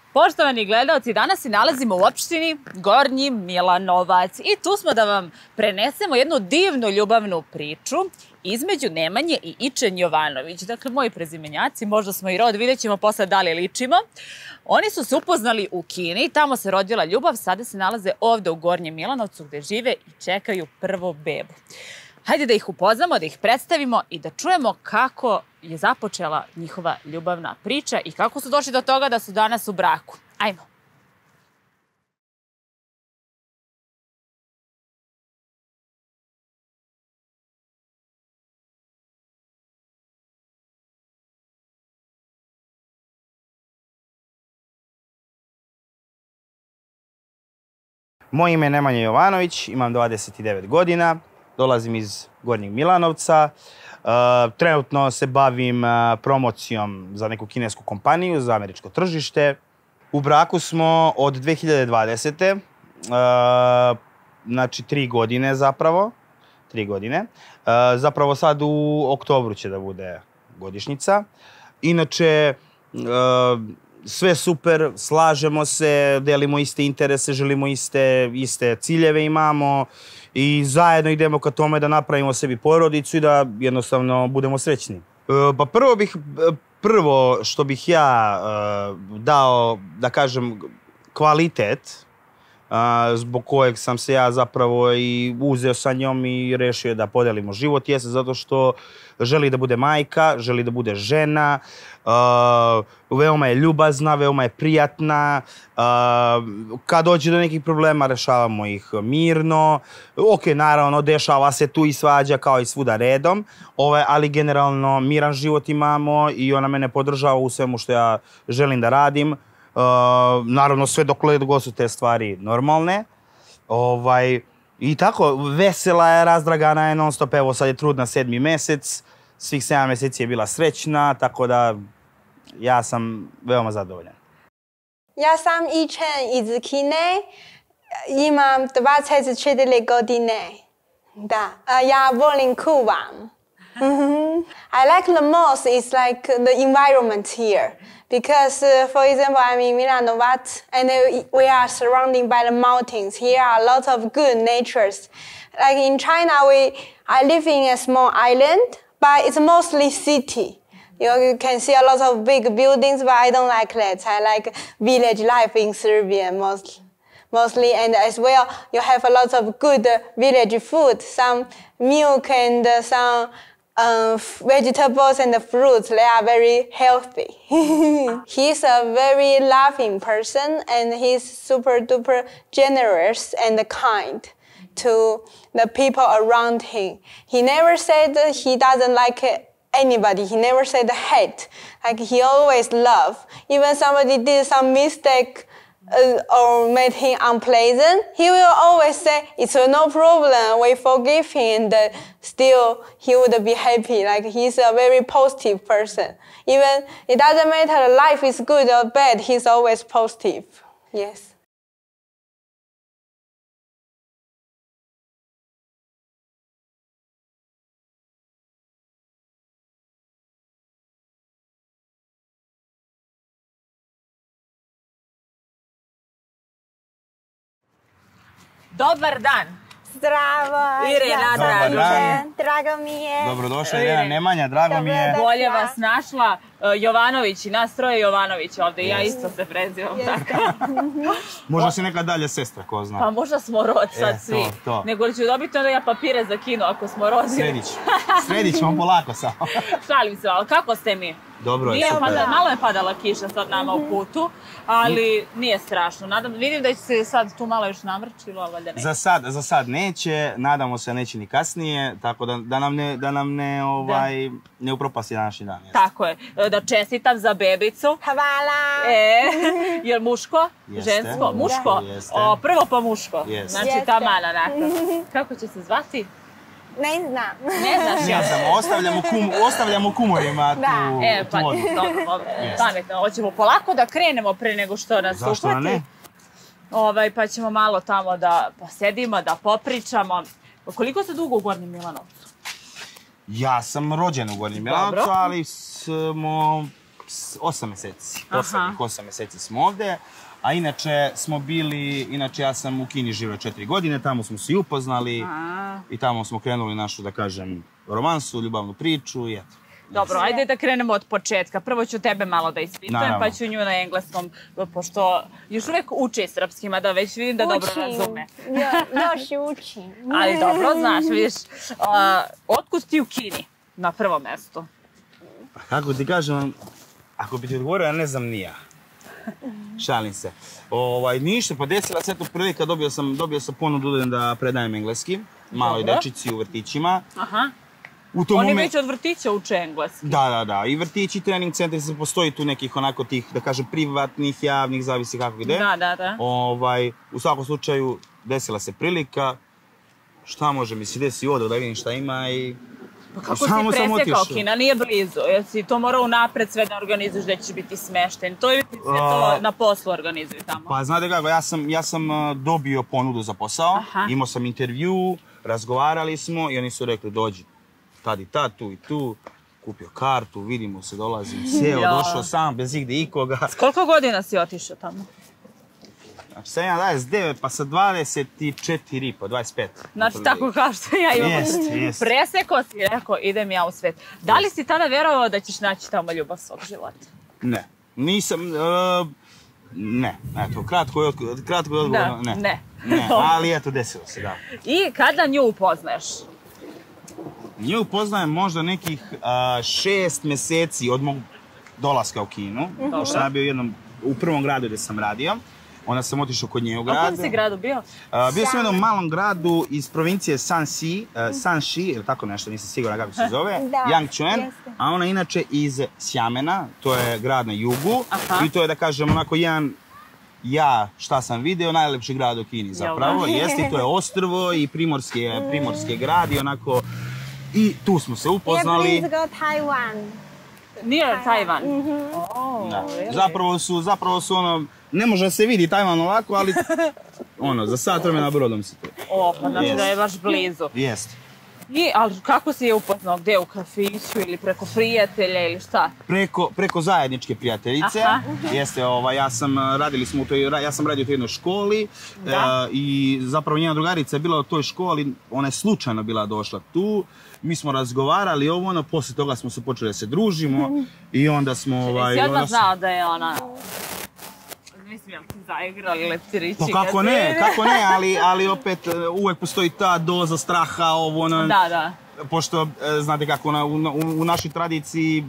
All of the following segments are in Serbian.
Poštovani gledalci, danas se nalazimo u opštini Gornji Milanovac i tu smo da vam prenesemo jednu divnu ljubavnu priču između Nemanje i Ičen Jovanović. Dakle, moji prezimenjaci, možda smo i rod, vidjet ćemo posle da li ličimo. Oni su se upoznali u Kini, tamo se rodila ljubav, sada se nalaze ovde u Gornjem Milanovcu gde žive i čekaju prvu bebu. Hajde da ih upoznamo, da ih predstavimo i da čujemo kako je započela njihova ljubavna priča i kako su došli do toga da su danas u braku. Ajmo. Moje ime je Nemanja Jovanović, imam 29 godina, dolazim iz Gornjeg Milanovca. Trenutno se bavim promocijom za neku kinesku kompaniju, za američko tržište. U braku smo od 2020. Znači 3 godine zapravo. 3 godine. Zapravo sad u oktobru će da bude godišnjica. Inače, sve super, slažemo se, delimo iste interese, želimo iste ciljeve imamo i zajedno idemo ka tome da napravimo sebi porodicu i da jednostavno budemo srećni. Pa prvo što bih ja dao, da kažem, kvalitet zbog kojeg sam se ja zapravo i uzeo sa njom i rešio da podelimo život, jeste zato što želi da bude majka, želi da bude žena, veoma je ljubazna, veoma je prijatna. Kad dođe do nekih problema, rešavamo ih mirno. Ok, naravno, dešava se tu i svađa kao i svuda redom, ali generalno miran život imamo i ona mene podržava u svemu što ja želim da radim. Naravno, sve dokle god su te stvari normalne. I tako, vesela je, razdragana je non stop. Evo, sad je trudna 7. mesec, svih 7 meseci je bila srećna, tako da ja sam veoma zadovoljan. Ja sam Ičen iz Kine, imam 24 godine. Da, ja volim Kuban. I like the most is like the environment here. Because, for example, I'm in Milanovac, and we are surrounded by the mountains. Here are a lot of good natures. Like in China, I live in a small island, but it's mostly city. You can see a lot of big buildings, but I don't like that. I like village life in Serbia mostly, and as well, you have a lot of good village food, some milk and some vegetables and fruits. They are very healthy. He's a very loving person, and he's super duper generous and kind to the people around him. He never said that he doesn't like anybody. He never said hate. Like, he always love. Even somebody did some mistake or made him unpleasant, he will always say, it's no problem, we forgive him, and still he would be happy. Like, he's a very positive person. Even, it doesn't matter life is good or bad, he's always positive. Yes. Dobar dan! Zdravo! Irena, drago mi je. Dobrodošla, Irena Nemanja, drago mi je. Bolje vas našla. Jovanović i nas troje Jovanović ovde i ja isto se prezivam tako. Možda si neka dalje sestra, ko zna. Pa možda smo rod sad svi. Nego ću dobiti onda ja papire za kino ako smo rodili. Sredit ćemo polako samo. Šalim se, ali kako ste mi? Dobro je, super. Malo je padala kiša sad nama u putu, ali nije strašno. Vidim da će se sad tu malo još namrčilo, ali valjda neće. Za sad neće, nadamo se neće ni kasnije, tako da nam ne upropasti današnji dan. Tako je. Da čestitam za bebicu. Hvala! Je li muško? Žensko? Muško? Prvo pa muško. Znači taman onako. Kako će se zvati? Ne znam. Ne znaš ja. Ostavljamo kumorima tu vodu. Dobro. Pametno. Hoćemo polako da krenemo pre nego što nas uhvati. Zašto ne? Pa ćemo malo tamo da posedimo, da popričamo. Koliko ste dugo u Gornjem Milanovcu? Ja sam rođen u Gornjem Milanovcu, ali smo 8 meseci. Poslednjih 8 meseci smo ovde. A inače smo bili, ja sam u Kini živeo 4 godine, tamo smo se i upoznali i tamo smo krenuli našu, da kažem, romansu, ljubavnu priču i eto. Dobro, ajde da krenemo od početka. Prvo ću tebe malo da ispitujem, pa ću nju na engleskom, pošto još uvek uči srpski, mada već vidim da dobro razume. Još učim. Ali dobro, znaš, vidiš. Otkud ti u Kini na prvom mestu? Kako ti kažem, ako bi ti odgovorio, ja ne znam ni ja. Šalim se. Ništa, pa desila se eto prilika, dobio sam ponudu da predajem engleski maloj dečici u vrtićima. Aha. Oni već od vrtića uče engleski. Da. I vrtići, trening centri, postoji tu nekih onako tih, da kažem, privatnih, javnih, zavisi kako gde. Da. U svakom slučaju, desila se prilika. Šta može mi se desi ovdje, da vidim šta ima i... Pa kako si presekao Kina? Nije blizu. Jesi to morao unapred sve da organizuješ da ćeš biti smešten? To je sve to na poslu organizuju tamo. Pa znate kako, ja sam dobio ponudu za posao, imao sam intervju, razgovarali smo i oni su rekli dođi tad i tad, tu i tu, kupio kartu, vidimo se, dolazim, sjeo, došao sam, bez igde ikoga. S koliko godina si otišao tamo? Znači, sam ja 29, pa sa 24, pa 25. Znači, tako kao što ja imam. Jest. Presekao si, rekao, idem ja u svet. Da li si tada verovao da ćeš naći tamo ljubav svog života? Ne, nisam, ne, eto, kratko je odgovor, ne. Ne, ali eto, desilo se, da. I kada nju upoznaješ? Nju upoznajem možda nekih 6 meseci od mog dolaska u Kinu. Pošto sam ja bio u prvom gradu gde sam radio. Onda sam otišao kod nje u gradu. A u kom si gradu bio? Bio sam u jednom malom gradu iz provincije Shanxi, ili tako nešto, nisam siguran kako se zove, Yangchuan, a ona inače iz Xiamena, to je grad na jugu. I to je, da kažem, onako jedan, šta sam video, najlepši grad u Kini zapravo. Jeste, to je ostrvo i primorski grad i onako, i tu smo se upoznali. Yeah, please go Taiwan. Near Taiwan? Zapravo su ono, ne može da se vidi Tajvan ovako, ali za sat vremena brodom si tu. Pa znači da je baš blizu. Jest. Ali kako si je upoznao? Gde, u kafiću ili preko prijatelja ili šta? Preko zajedničke prijateljice. Jeste, ja sam radio u toj jednoj školi i zapravo njena drugarica je bila u toj školi, ona je slučajno bila došla tu. Mi smo razgovarali poslije toga smo se počeli da se družimo i onda smo... Si odmah znao da je ona... Mislim, jel ti zaigrali leptirići? Pa kako ne, ali opet uvek postoji ta doza straha, Da. Pošto, znate kako, u našoj tradiciji,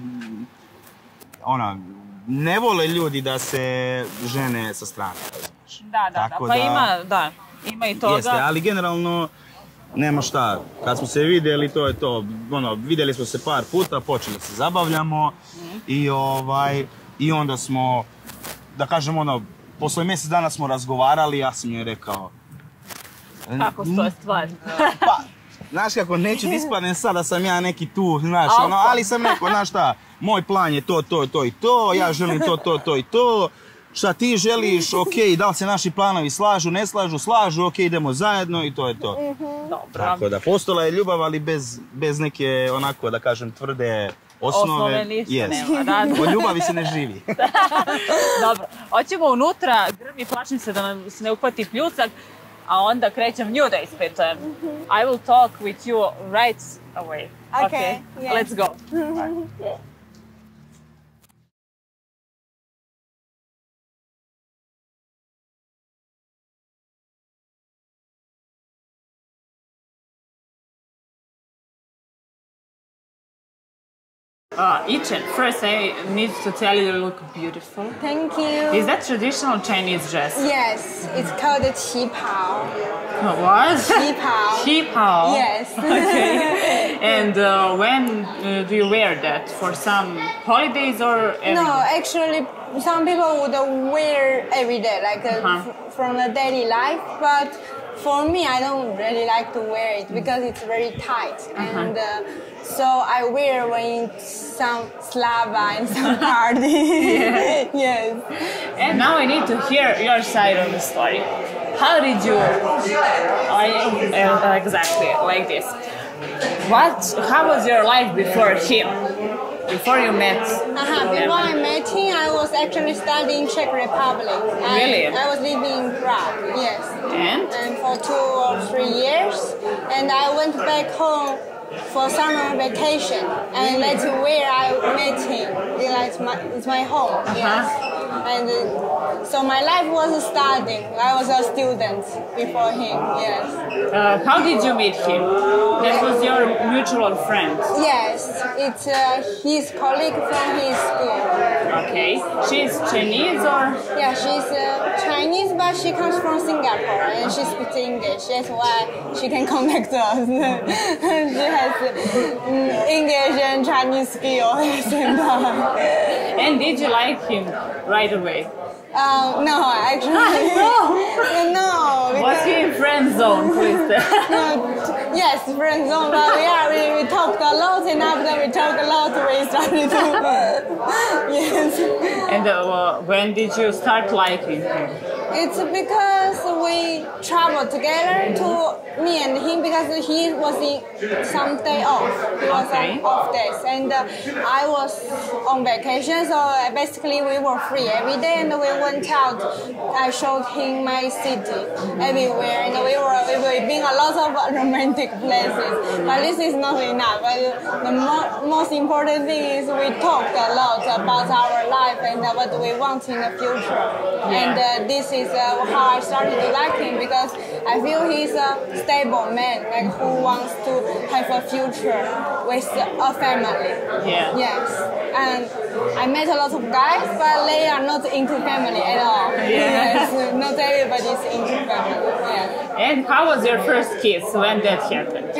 ne vole ljudi da se žene sa strane. Da, pa ima i toga. Jeste, ali generalno, nema šta, kad smo se vidjeli, to je to, vidjeli smo se par puta, počeli se zabavljamo i onda smo, da kažem, posle mjesec dana smo razgovarali, ja sam joj rekao... Kako stoje stvari? Pa, znaš kako, neću da ispadnem sad da sam ja neki tu, znaš, ali sam rekao, znaš šta, moj plan je to i to, ja želim to i to, šta ti želiš, okej, da li se naši planovi slažu, ne slažu, okej, idemo zajedno i to je to. Dobro. Tako da, postala je ljubav, ali bez neke, onako, da kažem, tvrde osnove. Ništa nema. Od ljubavi se ne živi. Dobro, hoćemo unutra, grmi, plašim se da nam se ne uhvati pljucak, a onda krećem nju da ispitujem. I will talk with you right away. Okay, let's go. Ichen, first I need to tell you look beautiful. Thank you. Is that traditional Chinese dress? Yes, it's called a qipao. What? Qipao. Qipao? Yes. Okay. And when do you wear that? For some holidays or every No, day? actually, some people would wear every day, like from the daily life, but for me, I don't really like to wear it because it's very tight. And so I wear when some slava and some party. Yes. And now I need to hear your side of the story. How did you... exactly, like this. How was your life before him? Before you met. Before I met him, I was actually studying Czech Republic. Really? I was living in Prague, yes. And? For 2 or 3 years. And I went back home for summer vacation. And that's where I met him. It's my home, yes. And so my life was studying. I was a student before him, yes. How did you meet him? That was your mutual friend. Yes, it's his colleague from his school. Okay. She's Chinese or? Yeah, she's Chinese, but she comes from Singapore and she speaks English. That's why she can connect us. She has English and Chinese skills at the same time. And did you like him right away? No, actually. No. Was he in friend zone, please? Yes, friend zone, but we talked a lot, and after we talked a lot, we started to. Yes. And when did you start liking him? It's because we traveled together to me and him because he was in some day off. He was on off days, and I was on vacation. So basically, we were free every day, and we went out. I showed him my city everywhere, and we were being a lot of romantic places. But this is not enough. The most important thing is we talked a lot about our life and what we want in the future. And this is how I started to like him because I feel he's a stable man, like who wants to have a future with a family. Yeah. Yes. And I met a lot of guys, but they are not into family at all. Yeah. Yes. Not everybody's into family. Yes. And how was your first kiss when that happened?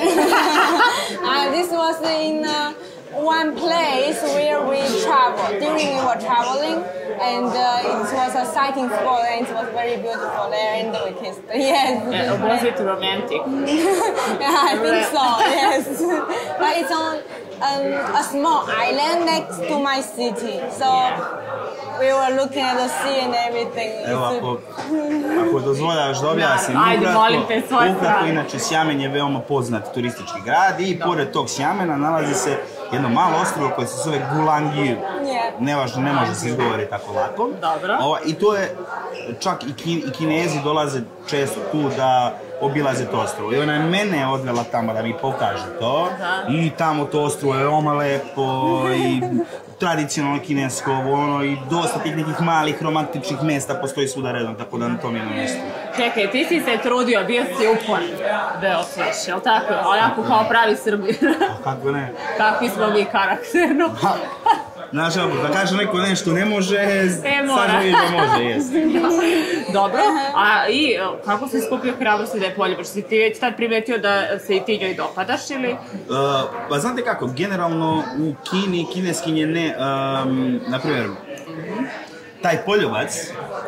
This was in one place where we traveled. During we were traveling, and it was a sighting spot, and it was very beautiful there, and we kissed. Yes. Was it romantic? Yeah, I think so. Yes. But it's on a small island next to my city, so we were looking at the sea and everything. Evo, ako dozvoljaš da objasnim, Ajde, molim te, svoje ukratko, inače Sjamen je veoma poznat turistički grad i pored tog Sjamena nalazi se jedno malo ostrvo koje se zove Gulangir. Nevažno, ne može se izgovoriti tako lako. Dobro. I to je, čak i Kinezi dolaze često tu da obilaze to ostrvo. I ona je mene odvela tamo da mi pokaže to. I tamo to ostrvo je veoma lepo i tradicionalno kinesko, i dosta tih nekih malih romantičnih mesta postoji svuda redom, tako da na tom jednom mjestu. Čekaj, ti si se trudio, bio si upon da otiš, jel tako? Onako kao pravi Srbi. Kako ne? Kakvi smo mi karakterno. Znaš, da kaže neko nešto ne može, sad vidiš da može, jest. Dobro, a i kako si skupio hrabrosti da je poljubiš? Si ti već tad primetio da se i ti njoj dopadaš ili? Pa znate kako, generalno u Kini, kineskinje ne, naprimjer, taj poljubac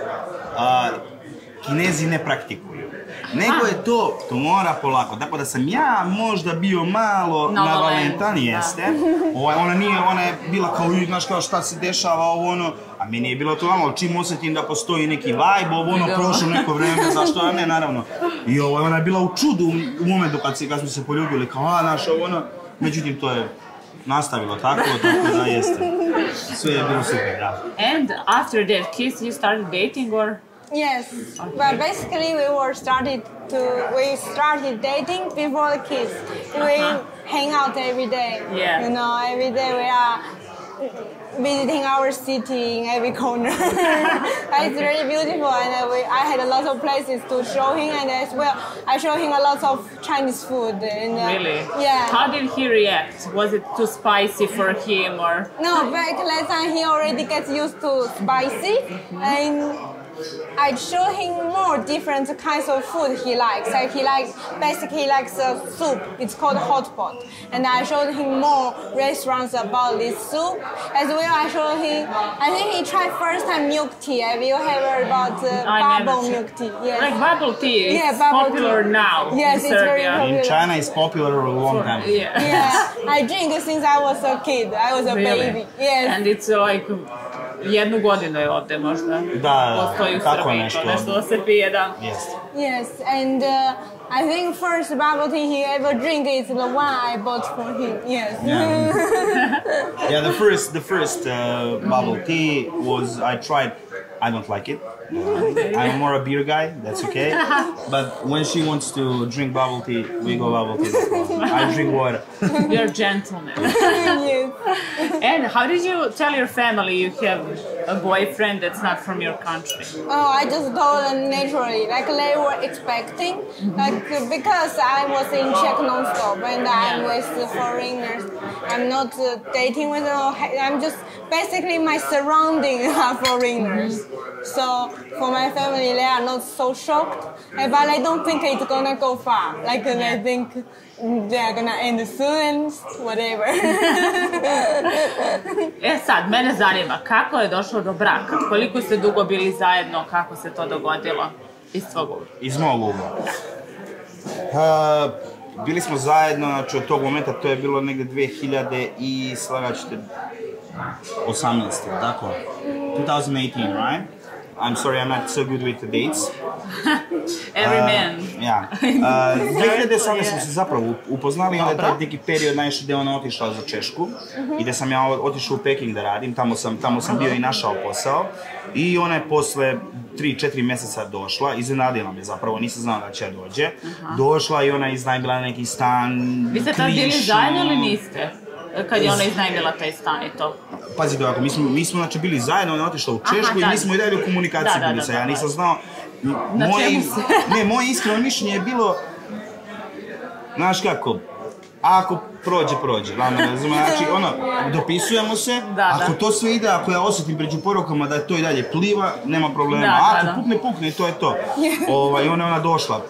Kinezi ne praktikuju. Nego je to mora polako. Tako da sam ja možda bio malo na Valentan, jeste. Ona je bila kao, znaš kao šta se dešava, a meni je bilo to malo, čim osjetim da postoji neki vibe, prošlo neko vreme, zašto, a ne, naravno. I ona je bila u čudu u momentu kad smo se poljubili, kao, znaš, međutim, to je nastavilo tako da jeste. Sve je bilo super, da. And after that kiss, you started dating, or? Yes, but basically we started dating before the kiss. We hang out every day. Yeah. You know, every day we are visiting our city in every corner. It's really beautiful, and I had a lot of places to show him, and as well, I showed him a lot of Chinese food. And, really? Yeah. How did he react? Was it too spicy for him, or? No, back last time he already gets used to spicy, and I show him more different kinds of food he likes. Like he likes a soup. It's called hot pot. And I showed him more restaurants about this soup. As well, I showed him, I think he tried first time milk tea. Have you heard about bubble milk tea? Yes. Like bubble tea, it's popular now. Yes, it's very popular. In China, it's popular a long time. Yeah, I drink since I was a kid. I was a baby. Yes. And it's like 1 godinu je ovde možda. Da, postoji u tako Srbiji, nešto. nešto da se pije, da. Yes, and I think first bubble tea he ever drink is the one I bought for him. Yes. Yeah, the first bubble tea was I tried. I don't like it. I'm more a beer guy. That's okay. But when she wants to drink bubble tea, we go bubble tea. No problem. I drink water. You're a gentleman. Yes. And how did you tell your family you have a boyfriend that's not from your country? Oh, I just told them naturally, like they were expecting, like because I was in Czech non-stop and I'm with foreigners. I'm not dating with them. I'm just basically my surrounding are foreigners. So for my family, they are not so shocked, but I don't think it's gonna go far. Like they think they're gonna end soon, whatever. Sad, mene zanima, kako je došlo do braka? Koliko ste dugo bili zajedno? Kako se to dogodilo? Iz tvog ugla. Iz mog ugla. Bili smo zajedno, znači od tog momenta, to je bilo negde 2000 i slagaćete 18, tako? 2018, right? I'm sorry, I'm not so good with the dates. Every man. Ja. 2018 smo se zapravo upoznali, onda je taj neki period najviše gde ona otišla za Češku i gde sam ja otišao u Peking da radim, tamo sam bio i našao posao i ona je posle 3-4 meseca došla, iznenadila me zapravo, nisam znao da će dođe. Došla i ona je iznajmila neki stan, Vi ste tad bili zajedno ili niste? Kad je ona iznajmila taj stan i to? Pazite ovako, mi smo znači bili zajedno, ona je otišla u Češku i mi smo i dalje u komunikaciji bili sa, ja nisam znao. Moje iskreno mišljenje je bilo, znaš kako, ako prođe, znači dopisujemo se, ako to sve ide, ako ja osjetim pređu porukama da to i dalje pliva, nema problema, ako pukne i to je to. I ona je došla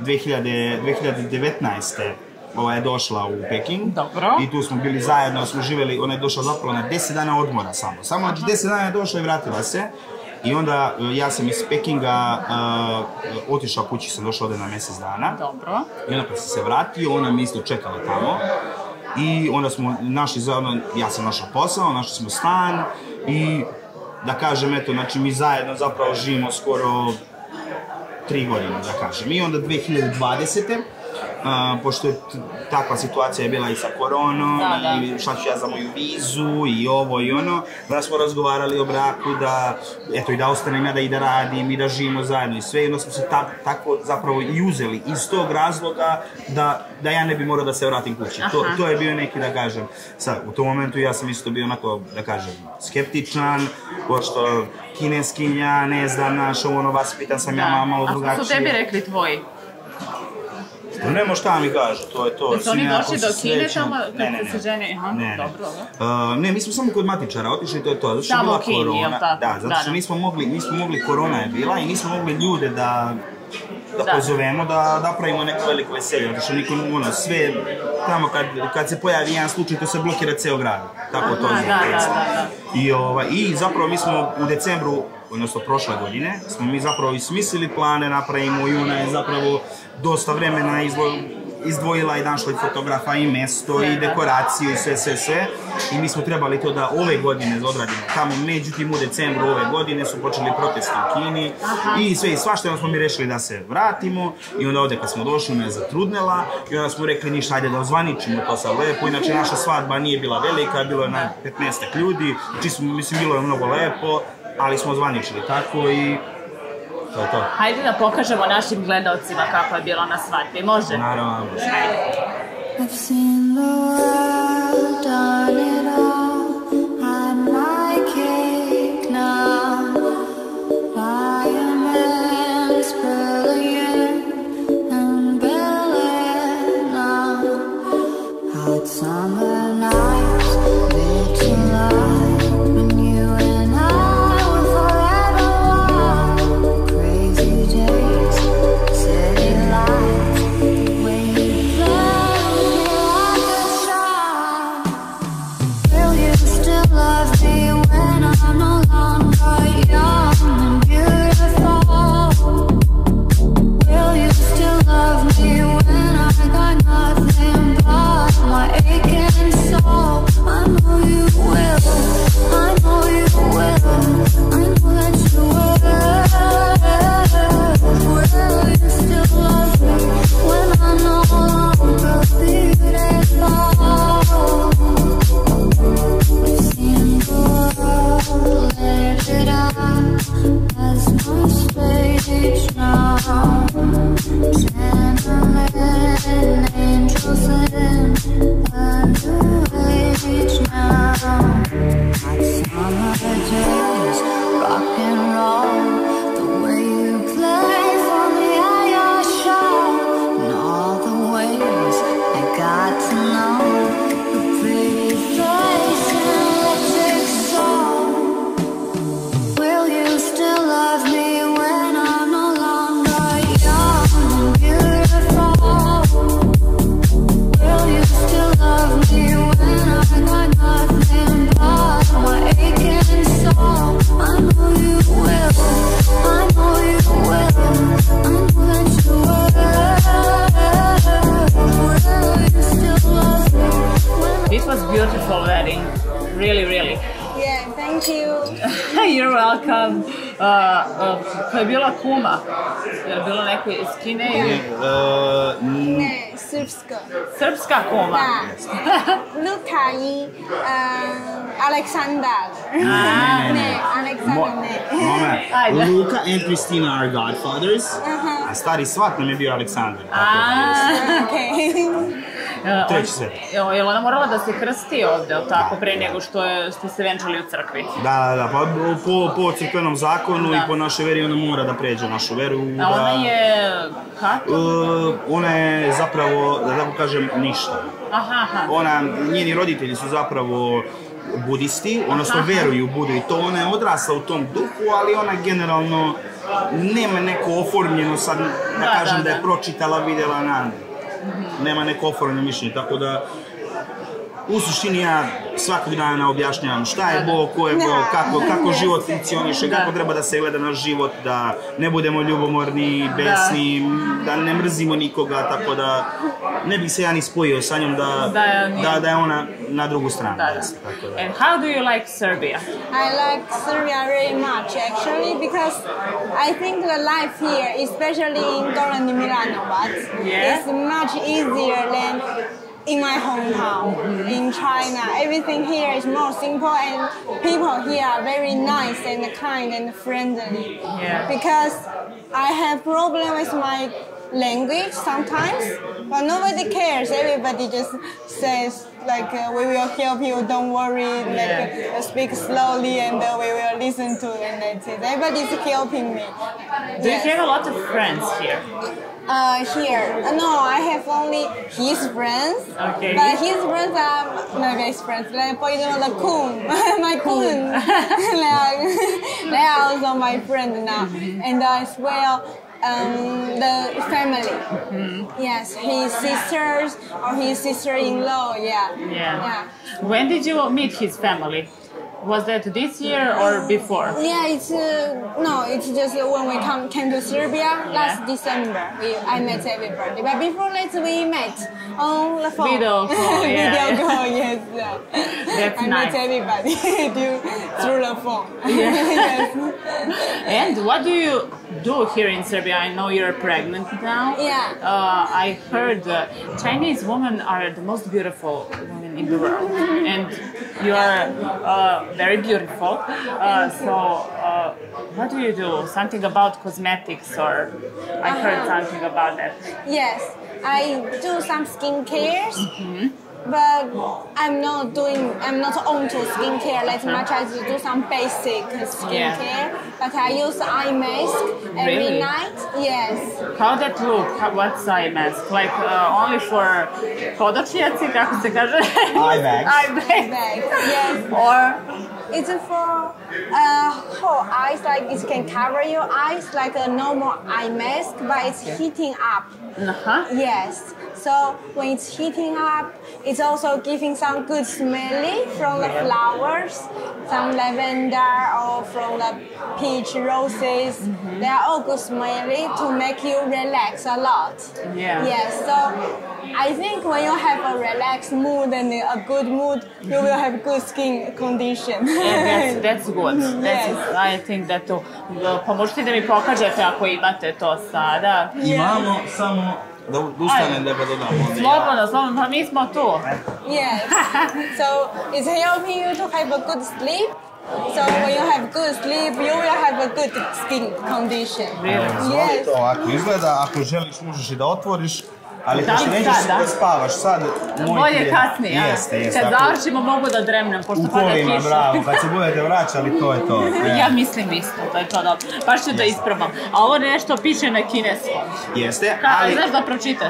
2019. je došla u Peking. Dobro. I tu smo bili zajedno, smo živjeli, ona je došla zapravo na 10 dana odmora samo. Samo 10 dana je došla i vratila se. I onda ja sam iz Pekinga otišao kući, sam došao ovdje na mjesec dana. Dobro. I onda kad sam se vratio, ona mi isto čekala tamo. I onda smo našli zajedno, ja sam našao posao, našli smo stan i da kažem, eto, znači mi zajedno zapravo živimo skoro 3 godine, da kažem. I onda 2020. Pošto je takva situacija je bila i sa koronom i šta ću ja za moju vizu i ovo i ono, da smo razgovarali o braku, da eto i da ostanem ja da i da radim i da živimo zajedno i sve, i onda smo se tako zapravo i uzeli iz tog razloga da ja ne bi morao da se vratim kući. To je bio neki, da kažem, u tom momentu ja sam isto bio onako, da kažem, skeptičan, pošto kineskinja, ne znam, naš, vaspitan sam ja malo drugačije. A što su tebi rekli tvoji? Nemo šta mi kažu, to je to. Jesu oni došli do Kine tamo kad se žene? Ne. Ne, mi smo samo kod matičara otišli, to je to. Samo u Kini, jel tako? Da, zato što nismo mogli, korona je bila i nismo mogli ljude da pozovemo, da pravimo neko veliko veselje. Zato što nikom, sve, tamo kad se pojavi jedan slučaj, to se blokira ceo grad. Tako to je. I zapravo mi smo u decembru, odnosno prošle godine, smo mi zapravo i smislili plane, napravimo i ona je zapravo dosta vremena izdvojila i našla i fotografa i mesto i dekoraciju i sve. I mi smo trebali to da ove godine odradimo tamo, međutim u decembru ove godine su počeli protesti u Kini i sve i svašta, smo mi rešili da se vratimo i onda ovde kad smo došli ona je zatrudnela i onda smo rekli ništa, ajde da ozvaničimo to sad lepo, inače naša svadba nije bila velika, bilo je na 15 ljudi, mislim bilo je mnogo lepo, ali smo ozvaničili tako i to je to. Hajde da pokažemo našim gledalcima kako je bilo na svadbi, može? Naravno, može. I've seen the world, done it all, had my cake now. Fireman is brilliant and brilliant now. Hot summer nights, lit to life, when you and I were forever wild. Crazy days, city lights, the way you play me like a child. Ko je bila kuma? Je li bilo neko iz Kine? Ne, srpska. Srpska kuma? Da. Luka i Aleksandar. Ne, Aleksandar ne. Moment. Ajde. Luca and Christina are godfathers. A stari svat nam je bio Aleksandar. Okay. Treći svet. Je li ona morala da se krsti ovde, ali tako, pre nego ste se venčali u crkvi? Da, pa po crkvenom zakonu i po našoj veri ona mora da pređe našu veru. A ona je katolik? Ona je zapravo, da tako kažem, ništa. Aha. Njeni roditelji su zapravo budisti, odnosno veruju u Budu i to. Ona je odrasla u tom duhu, ali ona generalno nema neko oformljeno, sad da kažem da je pročitala, vidjela nema neko oformljeno mišljenje, tako da u suštini ja svakog dana objašnjavam šta je Bog, ko je Bog, kako život funkcioniše, kako treba da se gleda naš život, da ne budemo ljubomorni, besni, da ne mrzimo nikoga, tako da ne bih se ja ni spojio sa njom da je ona na drugu stranu. And how do you like Serbia? I like Serbia very much actually because I think the life here, especially in Goran i Milanovac, is much easier than in my hometown in China. Everything here is more simple and people here are very nice and kind and friendly. Yeah. Because I have problem with my language sometimes, but nobody cares. Everybody just says like we will help you, don't worry, like speak slowly and we will listen to and that's it. Everybody's helping me. Do you have a lot of friends here? Here. No, I have only his friends. Okay. But his friends are my best friends. Like, for example, the Kun, my Kun. They are also my friends now. And as well, the family. Yes, his sisters or his sister-in-law. Yeah. When did you meet his family? Was that this year or before? Yeah, it's just when we came to Serbia last December. I met everybody, but before that we met on the phone. Video call, Video call, yes. That's I nice. met everybody through the phone. Yes. And what do you do here in Serbia? I know you're pregnant now. Yeah. I heard Chinese women are the most beautiful women in the world, and you are very beautiful. What do you do? Something about cosmetics, or I heard something about that. Yes, I do some skincare. But I'm not on to skincare as much as do some basic skincare. But I use eye mask every night. Yes. How that look? What's eye mask? Like only for podočnjaci, kako se kaže? Eye bags. Eye bags. Yes. Or it's for whole eyes, like it can cover your eyes like a normal eye mask, but it's heating up. Yes. So when it's heating up, it's also giving some good smelly from the flowers, some lavender or from the peach roses. They are all good smelly to make you relax a lot. Yeah. Yes. So I think when you have a relaxed mood and a good mood, you will have good skin condition. Yeah, that's good. Yes. I think that too. Pomožite da mi pokažete ako imate to sada. Imamo samo da ustanem da ga dodam. Slobodno, pa mi smo tu. Yes. So it's helping you to have a good sleep. So when you have good sleep, you will have a good skin condition. Yes. To ovako izgleda, ako želiš možeš i da otvoriš, ali Da li pošto nećeš sada? da spavaš sad, Bolje kasnije. Jeste. Kad završimo mogu da dremnem, pošto U pada kolima, kiša. bravo, kad se budete vraćali, to je to. Ja mislim isto, da je to dobro. Baš ću da isprobam. A ovo nešto piše na kineskom. Jeste, ali... Znaš da pročitaš?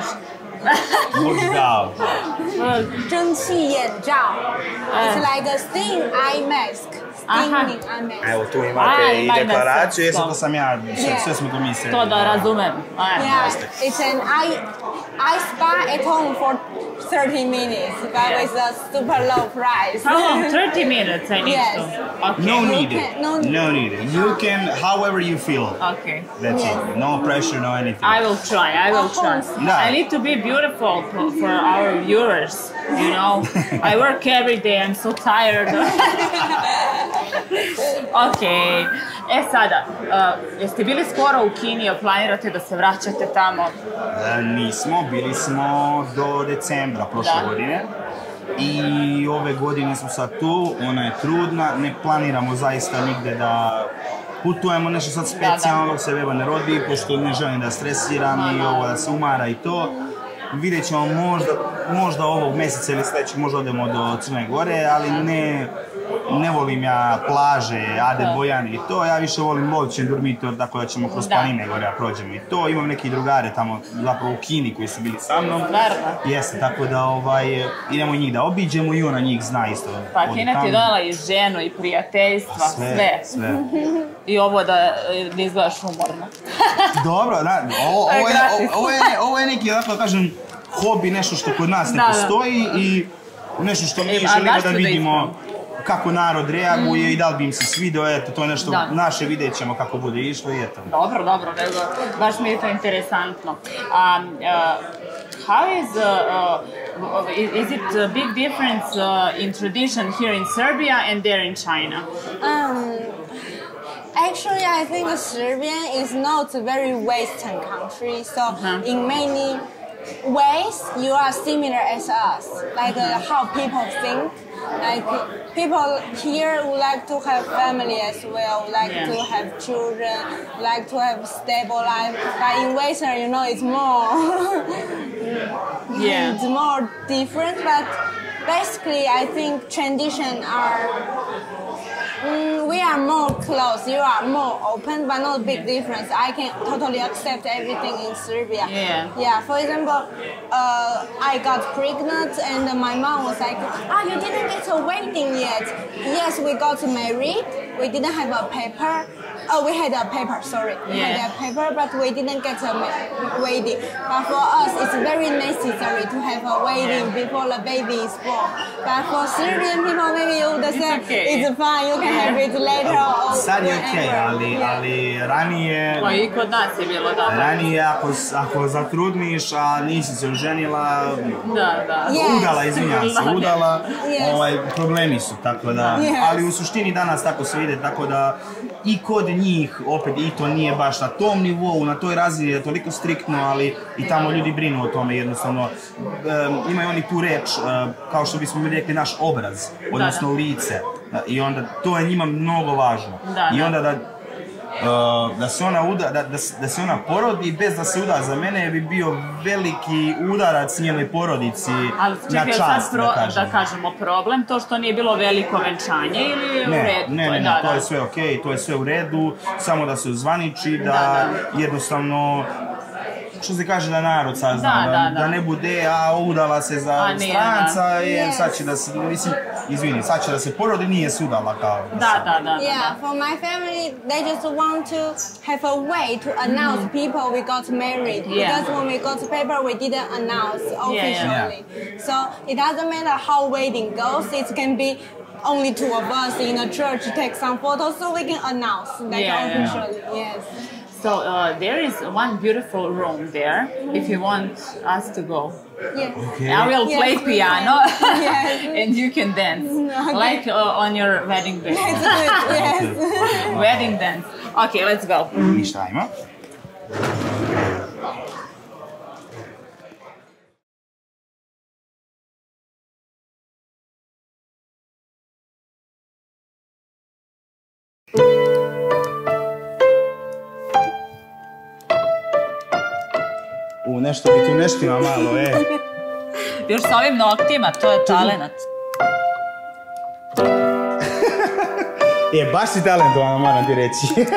Dao. 蒸汽眼罩. It's like a steam eye mask. Steaming eye mask. Evo, tu imate i ima deklaraciju, sve. jesam da sam ja, sve smo to mislili. To da razumem. Yeah, it's an eye spa at home for 30 minutes, but with a super low price. How long? 30 minutes I need Yes. to. Okay. No You needed. can- no- No needed. You can, however you feel. Okay. That's Yes. it. No pressure, no anything. I will try. I will try. No. I need to be beautiful for our viewers. You know, I work every day. I'm so tired. Okej. E sada, jeste bili skoro u Kini, planirate da se vraćate tamo? Nismo, bili smo do decembra prošle godine. I ove godine smo sad tu, ona je trudna, ne planiramo zaista nigde da putujemo, nešto sad specijalno dok se beba ne rodi, pošto ne želim da stresiram i ovo da se umara i to. Vidjet ćemo možda ovog mjeseca ili sljedećeg možda odemo do Crne Gore, ali ne volim ja plaže, Ade Bojane i to, ja više volim Lovćen Durmitor, tako da ćemo kroz planine gore prođemo i to. Imam neki drugare tamo zapravo u Kini koji su bili sa mnom. Jeste, tako da idemo njih da obiđemo i ona njih zna isto. Pa Kina ti je dala i ženu i prijateljstva, sve. I ovo da izgledaš umorno. Dobro, ovo je neki, tako da kažem, hobi, nešto što kod nas ne postoji i nešto što mi želimo da vidimo kako narod reaguje i da li bi im se svidio, eto, to je nešto naše, vidjet ćemo kako bude išlo i eto. Dobro, nego, baš mi je to interesantno. How is it a big difference in tradition here in Serbia and there in China? Actually, I think Serbia is not a very Western country, so in many ways you are similar as us, like how people think. Like people here would like to have family as well, like to have children, like to have stable life. But in Western, you know, it's more, it's more different. But basically, I think tradition are. We are more close, you are more open, but not a big difference. I can totally accept everything in Serbia. Yeah, for example, I got pregnant and my mom was like, you didn't get a wedding yet. Yes, we got married. We didn't have a paper. Oh, we had a paper, sorry. We had a paper, but we didn't get a wedding. But for us, it's very necessary to have a wedding before the baby is born. But for Serbian people, maybe you would say, it's fine, you can have it later or sad je okej, ali ranije... Pa i kod nas je bilo da. Ranije, ako zatrudniš, a nisi se oženila, udala, problemi su, tako da... Ali u suštini danas tako se ide, tako da i kod njih, opet, i to nije baš na tom nivou, na toj razini je toliko striktno, ali i tamo ljudi brinu o tome jednostavno. Imaju oni tu reč, kao što bismo mi rekli, naš obraz, odnosno lice. I onda, to je njima mnogo važno. I onda da se ona porodi bez da se uda za mene bi bio veliki udarac njenoj porodici na čast, da kažemo. Da kažemo problem, to što nije bilo veliko venčanje ili je u redu? Ne, to je sve okej, to je sve u redu, samo da se uzvaniči, da jednostavno... Što se kaže da narod sazna, da ne bude, udala se za stranca, sad će da se, sad će da se porodi, nije se udala kao. Yeah, for my family, they just want to have a way to announce people we got married. Because when we got the paper, we didn't announce officially. So it doesn't matter how wedding goes, it can be only two of us in a church take some photos so we can announce officially, yes. So there is one beautiful room there, if you want us to go. Okay. I will play piano and you can dance, like on your wedding day. Wedding dance. Okay, let's go. Ništa, ajmo. Nešto bi tu neštima malo, Još sa ovim noktima, to je talenat. Baš si talentovana, moram ti reći.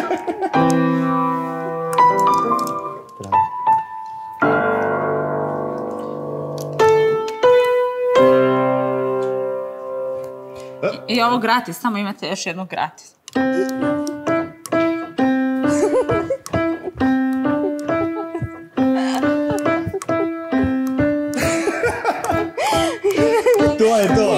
I ovo gratis, samo imate još jednu gratis. To je to.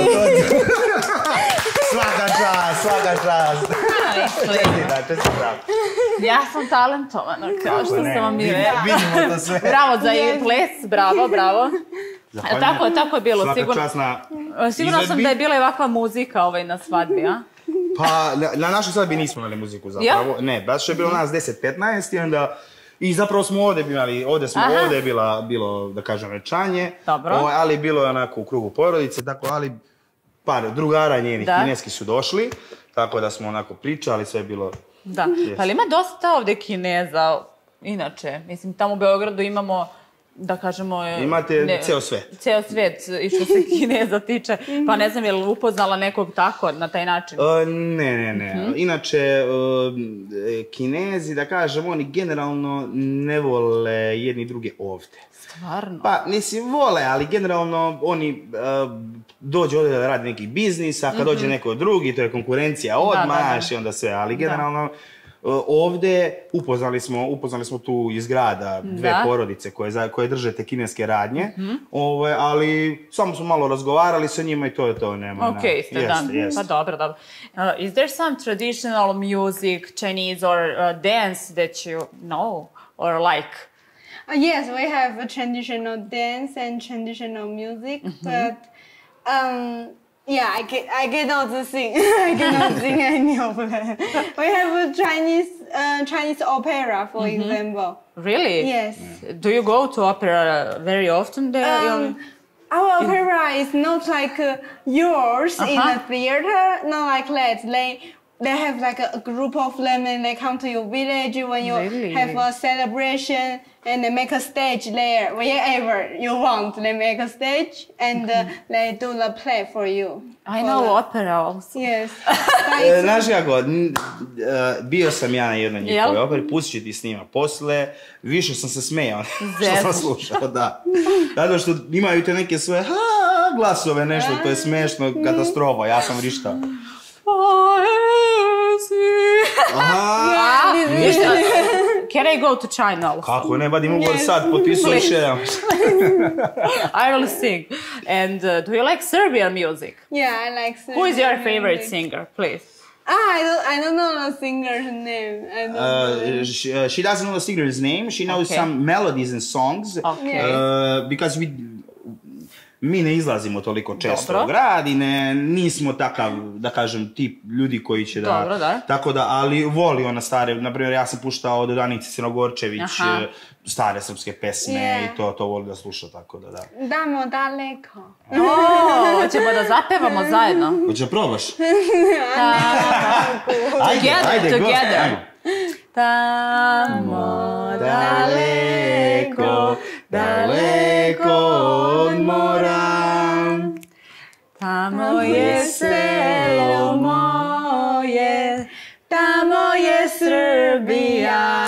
Svaka čast. Čestitam. Ja sam talentovana, kao što sam vam i rekla. Vidimo to sve. Bravo za ples, bravo. Tako je bilo, sigurno sam da je bila i ovakva muzika na svadbi, a? Pa, na našoj svadbi nismo imali muziku zapravo. Ne, baš je bilo nas 10-15 i onda... I zapravo smo ovdje imali, ovdje je bilo, da kažem, venčanje. Dobro. Ali bilo je onako u krugu porodice, tako, ali par drugara njenih kineski su došli, tako da smo onako pričali, sve je bilo... Da, ali ima dosta ovdje Kineza, inače. Mislim, tamo u Beogradu imamo, da kažemo... Imate ceo svet. Ceo svet, i što se Kineza tiče. Pa ne znam, je li upoznala nekog tako, na taj način? Ne. Inače, Kinezi, da kažem, oni generalno ne vole jedni druge ovdje. Stvarno? Pa, mislim, vole, ali generalno oni dođu ovdje da radi neki biznis, a kad dođe neko drugi, to je konkurencija odmah i onda sve, ali generalno... Ovdje upoznali smo tu iz grada dve porodice koje drže te kineske radnje, ali samo smo malo razgovarali sa njima i to je to. Okej, ste dan. Pa dobro. Is there some traditional music, Chinese or dance that you know or like? Yes, we have a traditional dance and traditional music, but yeah, I cannot sing. I cannot sing any of them. We have a Chinese opera, for example. Really? Yes. Do you go to opera very often there? Our opera is not like yours in a theater, not like that. They have like a group of them and they come to your village when you have a celebration and they make a stage there. Wherever you want, they make a stage and they do the play for you. I know opera also. Yes. Znaš kako, bio sam ja na jednoj njihovoj operi, pustit ću ti s njima posle, više sam se smejao što sam slušao, da. Zato što imaju te neke svoje glasove, nešto, to je smešno, katastrofa, ja sam vrištao. Can I go to China also? Kako ne, vadim ugovor sad, potpisujem še. I will sing. And do you like Serbian music? Yeah, I like Serbian. Who is your favorite singer, please? I don't know the singer's name. I don't know. She doesn't know the singer's name. She knows some melodies and songs. Because mi ne izlazimo toliko često u grad i nismo takav, da kažem, tip ljudi koji će da... Dobro, da. Tako da, ali voli ona stare, naprimjer ja sam puštao od Danice Crnogorčević, stare srpske pesme i to voli da sluša, tako da, da. Damo daleko. Hoćemo da zapevamo zajedno. Hoće probaš? Together. Tamo daleko, daleko od mora, tamo je selo moje, tamo je Srbija.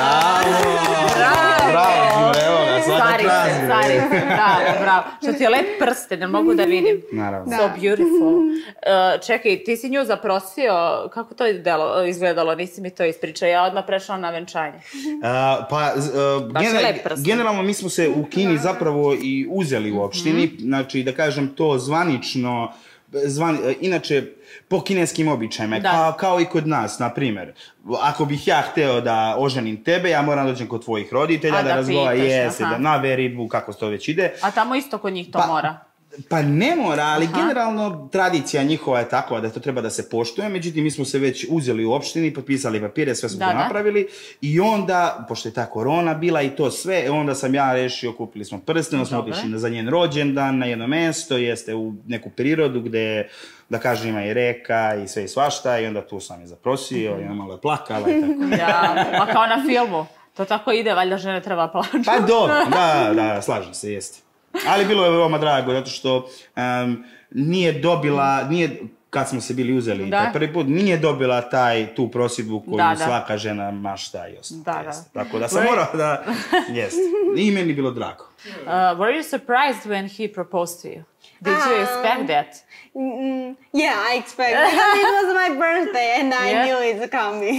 Bravo, evo ga, svaka praznik. Bravo. Što ti je lep prsten, ne mogu da vidim. Naravno. So beautiful. Čekaj, ti si nju zaprosio, kako to izgledalo, nisi mi to ispričao, ja odmah prešla na venčanje. Pa, generalno mi smo se u Kini zapravo i uzeli u opštini, znači da kažem to zvanično, inače po kineskim običajima, kao i kod nas, na primjer. Ako bih ja hteo da oženim tebe, ja moram dođem kod tvojih roditelja, da razgovaram, na veridbu, kako to već ide. A tamo isto kod njih to mora? Pa ne mora, ali generalno tradicija njihova je takva da to treba da se poštuje, međutim mi smo se već uzeli u opštini, potpisali papire, sve smo to napravili i onda, pošto je ta korona bila i to sve, onda sam ja rešio, kupili smo prsten, smo otišli za njen rođendan na jedno mesto, jeste u neku prirodu gde, da kažem, ima i reka i sve i svašta i onda tu sam je zaprosio i malo je plakala i tako. Ja, kao na filmu, to tako ide, valjda žene treba plaćati. Pa dobro, da, slažem se, jeste. Ali bilo je veoma drago, zato što nije dobila, kad smo se bili uzeli taj prvi put, nije dobila tu prosjedbu koju svaka žena mašta i ostane. Tako da sam morao da, jeste. I meni je bilo drago. Were you surprised when he proposed to you? Did you expect that? Yeah, I expect it. It was my birthday and I knew it's coming.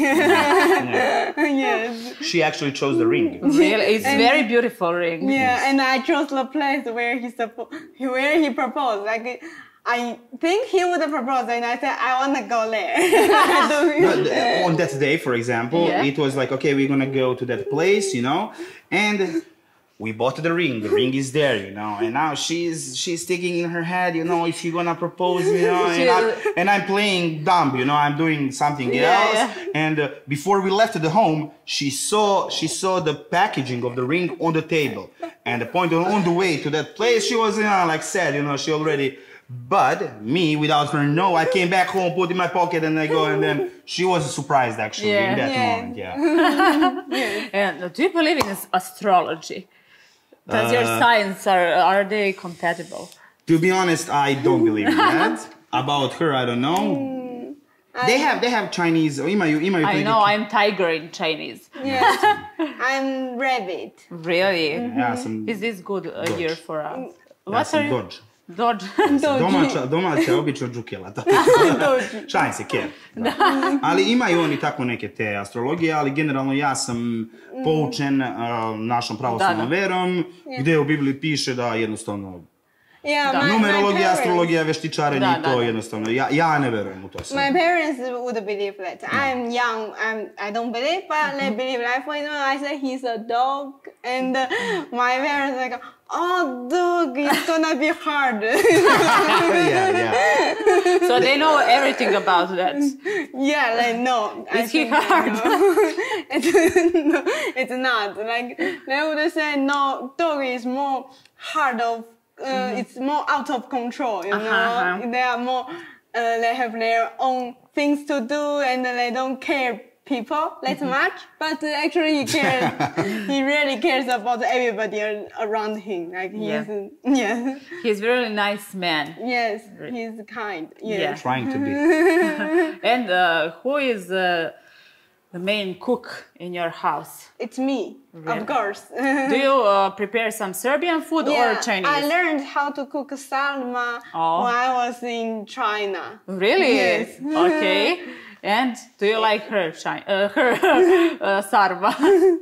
Yes. She actually chose the ring. Really? It's a very beautiful ring. Yeah, and I chose the place where he proposed. Like, I think he would have proposed and I said, I want to go there. On that day, for example, it was like, okay, we're going to go to that place, you know, and we bought the ring is there, you know, and now she's thinking in her head, you know, if she's gonna propose, you know, and I'm playing dumb, you know, I'm doing something else. And before we left the home, she saw the packaging of the ring on the table, and the point on the way to that place, she was, you know, like sad, you know, she already. But me, without her know, I came back home, put it in my pocket, and I go, and then she was surprised actually in that moment. And do you believe in astrology? Does your signs are they compatible? To be honest, I don't believe in that. About her, I don't know. They have Chinese. I know I'm tiger in Chinese. Yes, I'm rabbit. Really? Is this good year for us? What are you? Dodge. Dodge. Domaća obično džukela. Šalim se, ker. Ali imaju oni tako neke te astrologije, ali generalno ja sam poučen našom pravoslavnom verom, gdje u Bibliji piše da jednostavno numerologija, astrologija, veštičarenje i to jednostavno. Ja ne verujem u to sve. My parents would believe that. I'm young, I don't believe, but they believe like, for example, I say he's a dog, and my parents like, oh, dog, it's gonna be hard. So they know everything about that. Yeah, they know. Is he hard? It's not. Like, they would say, no, dog is more hard of, it's more out of control, you know? They are more, they have their own things to do, and they don't care people that much, but actually he cares. He really cares about everybody around him. Like he is, He's a really nice man. Yes, he's kind. Yes. Trying to be. And who is the main cook in your house? It's me, of course. Do you prepare some Serbian food or Chinese? I learned how to cook sarma when I was in China. Really? Yes. Okay. And do you like her sarma?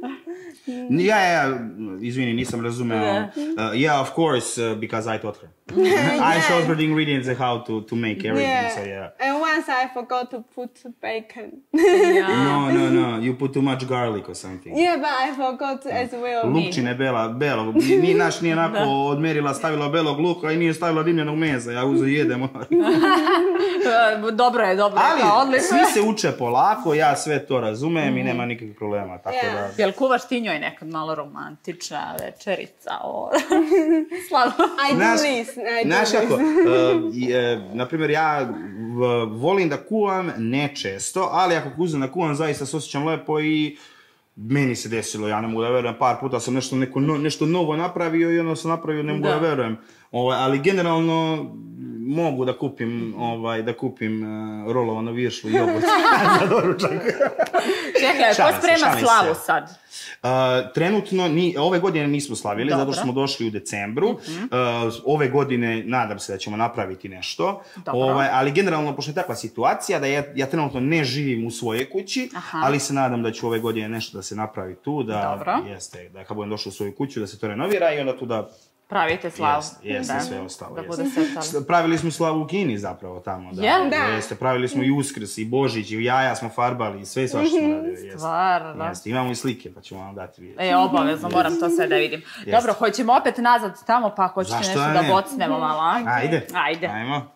Izvini, nisam razumeo. Yeah, of course, because I taught her. I showed her the ingredients and how to make everything, so yeah. And once I forgot to put bacon. No, you put too much garlic or something. Yeah, but I forgot as well. Lukčine belog. Naš nije onako odmerila, stavila belog luka i nije stavila dimljenog mesa. Ja uzo jedem. Dobro je, ali svi se uče polako, ja sve to razumem i nema nikakvih problema. Tako da... Jel kuvaš ti njoj nekad malo romantična večerica? Slavo. I do this. Znaš kako, naprimjer ja volim da kuvam, ne često, ali ako uzem da kuvam zaista se osjećam lepo i meni se desilo, ja ne mogu da verujem, par puta sam nešto novo napravio i ono sam napravio, ne mogu da verujem. Ali generalno mogu da kupim rolovanu viršlu i jogurt za doručak. Čekaj, ko sprema slavu sad? Trenutno, ove godine nismo slavili, zato što smo došli u decembru. Ove godine nadam se da ćemo napraviti nešto. Ali generalno, pošto je takva situacija da ja trenutno ne živim u svojoj kući, ali se nadam da će ove godine nešto da se napravi tu, da kad budem došao u svoju kuću, da se to renovira i onda tu da... Pravite slavu. Jeste, sve ostalo. Da bude sve tamo. Pravili smo slavu u Kini zapravo tamo. Jeste, pravili smo i Uskrs, i Božić, i jaja smo farbali, i sve svašta smo radili. Stvarno. Jeste, imamo i slike, pa ćemo vam dati vidjeti. Obavezno, moram to sve da vidim. Dobro, hoćemo opet nazad tamo, pa hoćete nešto da bocnemo malo, a? Ajde. Ajmo.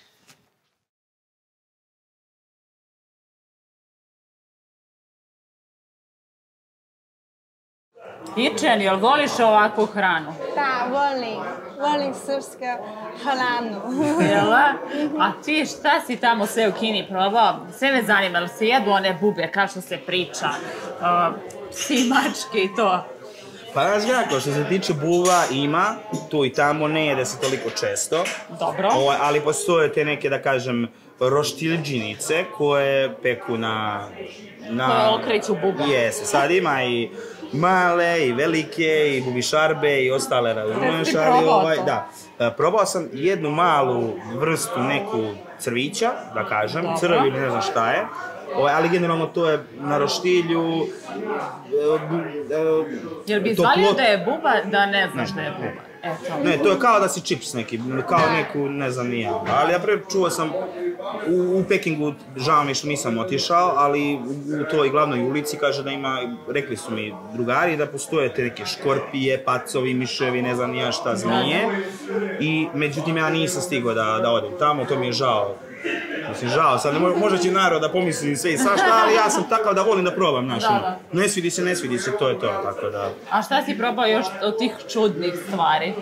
Ičen, jel voliš ovakvu hranu? Da, volim srpsku hranu. Jela? A ti šta si tamo sve u Kini probao? Sve me zanima, ali se jedu one bube, kao što se priča, psi, mačke i to? Pa znaš kako, što se tiče buva ima, tu i tamo, ne jede se toliko često. Dobro. Ali postoje te neke, da kažem, roštiljđinice koje peku na... Koje okreću bube. Jeste, sad ima i male, i velike, i bubišarbe, i ostale, razumiješ, ali da. Probao sam jednu malu vrstu neku crvića, da kažem, crvi ili ne znam šta je, ali generalno to je na roštilju. Jel bi izvalio da je buba, da ne znaš da je buba? Eto. Ne, to je kao da si čips neki, kao neku, ne znam ni ja. Ali ja čuo sam u Pekingu, žao mi je što nisam otišao, ali u toj glavnoj ulici kaže da ima, rekli su mi drugari, da postoje te neke škorpije, pacovi, miševi, ne znam ni ja šta, zmije. I međutim ja nisam stigao da odem tamo, to mi je žao. Mislim, žao, sad možda će narod da pomisli sve i svašta, ali ja sam takav da volim da probam, znaš. Ne svidi se, to je to, tako da... A šta si probao još od tih čudnih stvari?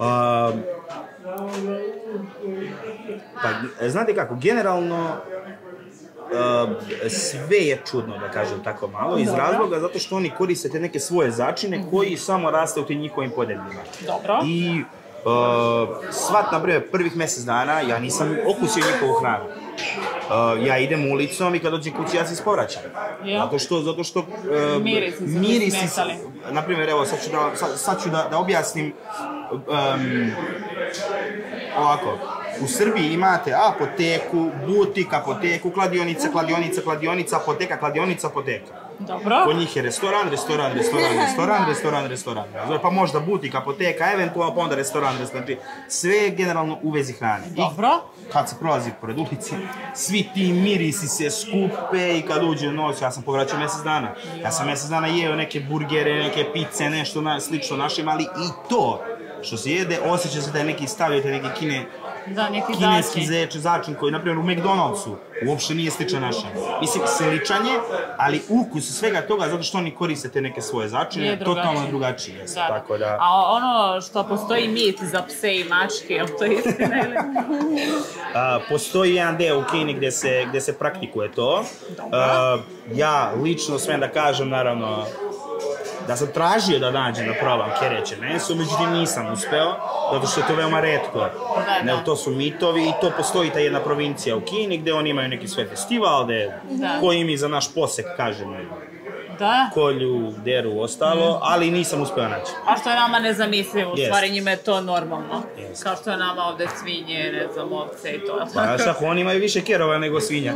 Pa, znate kako, generalno sve je čudno, da kažem tako malo, iz razloga zato što oni koriste te neke svoje začine koji samo raste u tim njihovim podebljima. Dobro. I svat, na primjer, prvih mjesec dana ja nisam okusio njihovu hranu. Ja idem ulicom i kad dođem kući ja se ispovraćam. Zato što mirisi su na primjer, evo, sad ću da objasnim ovako. U Srbiji imate apoteku, butik, apoteku, kladionica, apoteka. Dobro. Kod njih je restoran. Pa možda butik, apoteka, eventualno pa onda restoran. Znači, sve je generalno u vezi hrane. Dobro. Kad se prolazi pored ulici, svi ti mirisi se skupe i kad uđe u noć, ja sam povraćao mjesec dana. Ja sam mjesec dana jeo neke burgere, neke pice, nešto slično našim, ali i to što se jede, osjeća se da je neki stavio te neke kineski začin koji, na primjer, u McDonald'su uopšte nije sličan našem. Mislim, sličan je, ali ukus svega toga, zato što oni koriste te neke svoje začine, totalno drugačije. Tako da... A ono što postoji mit za pse i mačke, je li to istina ili? Postoji jedan deo u Kini gdje se praktikuje to. Ja lično smem da kažem, naravno, da sam tražio da nađem da probam kereće meso, međutim nisam uspeo, zato što je to veoma retko. To su mitovi i to postoji ta jedna provincija u Kini gdje oni imaju neki svoj festival koji mi za naš posek, kažemo, kolju, deru, ostalo, ali nisam uspeo naći. A što je nama nezamislivo, u stvari njima je to normalno. Kao što je nama ovdje svinje, ne znam, ovce i to. Pa šako, oni imaju više kerova nego svinja.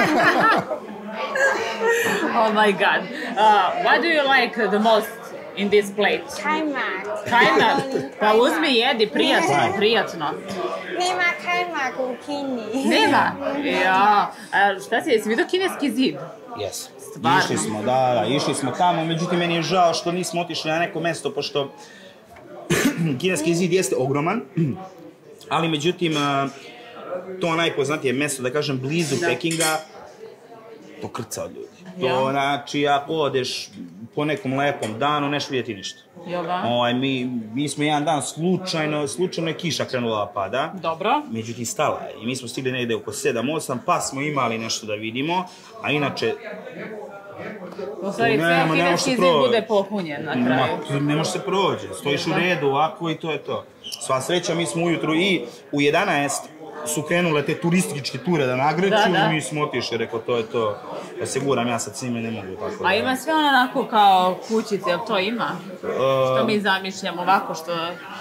Oh my god. What do you like the most in this plate? Kajmak. Pa uzmi jedi, prijatno. Nema kajmak u Kini. Nema? Ja. Šta si, jesi vidio kineski zid? Jes. Išli smo tamo, međutim meni je žao što nismo otišli na neko mjesto, pošto kineski zid jeste ogroman, ali međutim to najpoznatije mjesto, da kažem, blizu Pekinga, to krca od ljudi. To znači, ako odeš po nekom lepom danu, neš vidjeti ništa. Mi smo jedan dan slučajno je kiša krenula da pada. Dobro. Međutim, stala je. I mi smo stigli negdje oko 7-8, pa smo imali nešto da vidimo, a inače... U stvari, sve kineski zid bude popunjen na kraju. Ne može se prođe, stojiš u redu ovako i to je to. Sva sreća, mi smo ujutru i u 11 su krenule te turističke ture da nagraću i mi smo otišli, rekao to je to. Osiguram, ja sad svime ne mogu tako. A ima sve onako kao kućice, jel to ima? Što mi zamišljamo ovako što...